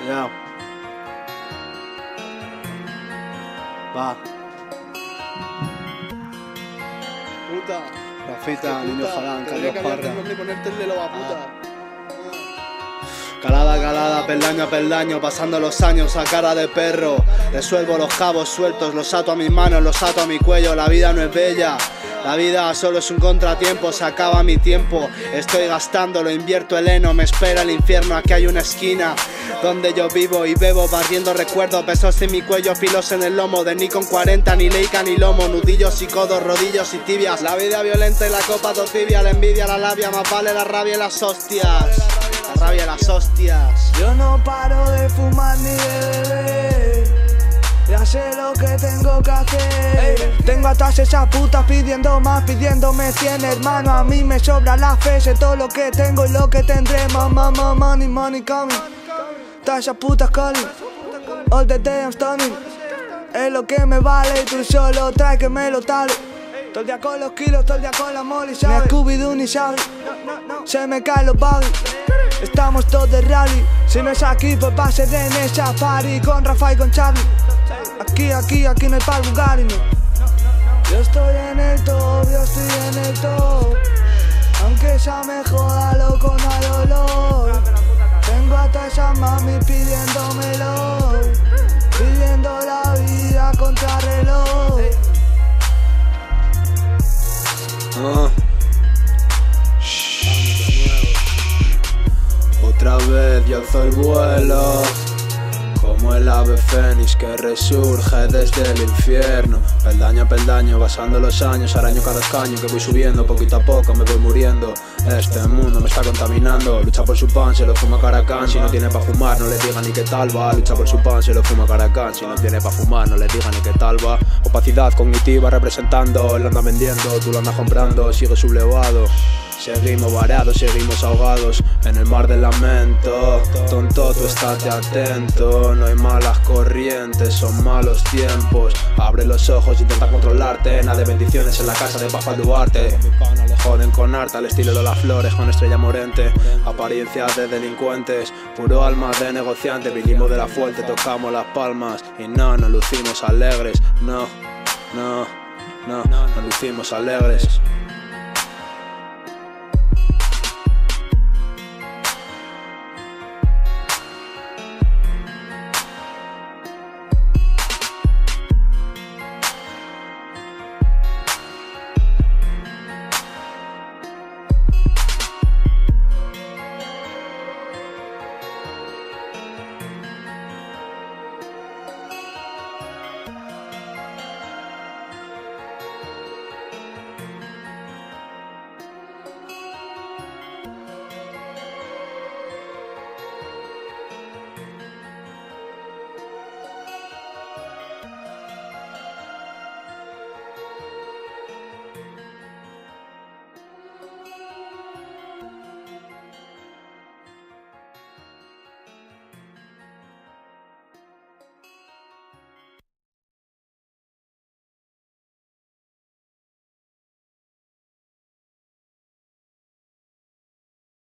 Ya. Va. Puta. Rafita, Niño Jalán, Carlos Parra. Ponértele lo a puta. Calada, calada, peldaño a peldaño, pasando los años a cara de perro. Resuelvo los cabos sueltos, los ato a mis manos, los ato a mi cuello. La vida no es bella, la vida solo es un contratiempo. Se acaba mi tiempo, estoy gastando, lo invierto el heno. Me espera el infierno, aquí hay una esquina donde yo vivo y bebo, barriendo recuerdos. Besos en mi cuello, filos en el lomo. De Nikon 40, ni Leica ni lomo. Nudillos y codos, rodillos y tibias. La vida violenta y la copa tibia. La envidia, la labia, más vale la rabia y las hostias. La rabia y las hostias. Yo no paro de fumar ni de beber. Ya sé lo que tengo que hacer. Tengo a todas esas putas pidiendo más, pidiéndome 100, hermano. A mí me sobra la fe, sé todo lo que tengo y lo que tendré. Mamá, money, money coming. Todas esas putas calling. All the day I'm stunning. Es lo que me vale y tú solo traes que me lo tale. Todo el día con los kilos, todo el día con la molly, ¿sabes? Ni Scooby-Doo ni Shaggy. Se me caen los baggy. Estamos todos de rally. Si no es aquí, pues va a ser en esa party. Con Rafa y con Charlie. Aquí no hay pa'l Bugatti, no. Yo estoy en el top, yo estoy en el top. Aunque esa me joda, loco, no hay dolor. Tengo a todas esas mami pidiéndomelo. Viviendo la vida contra reloj. Otra vez yo alzo el vuelo, como el ave fénix que resurge desde el infierno. Peldaño a peldaño, pasando los años, araño cada escaño que voy subiendo. Poquito a poco me voy muriendo, este mundo me está contaminando. Lucha por su pan, se lo fuma Caracán. Si no tiene pa' fumar, no le diga ni qué tal va. Lucha por su pan, se lo fuma Caracán. Si no tiene pa' fumar, no le diga ni qué tal va. Opacidad cognitiva representando, él anda vendiendo, tú lo andas comprando. Sigue sublevado. Seguimos varados, seguimos ahogados en el mar del lamento. Tonto, tú estate atento. No hay malas corrientes, son malos tiempos. Abre los ojos, intenta controlarte. Nada de bendiciones en la casa de Papa Duarte. Joden con arte al estilo de las flores, con estrella morente. Apariencias de delincuentes, puro alma de negociante. Vinimos de la fuente, tocamos las palmas y no nos lucimos alegres. No lucimos alegres.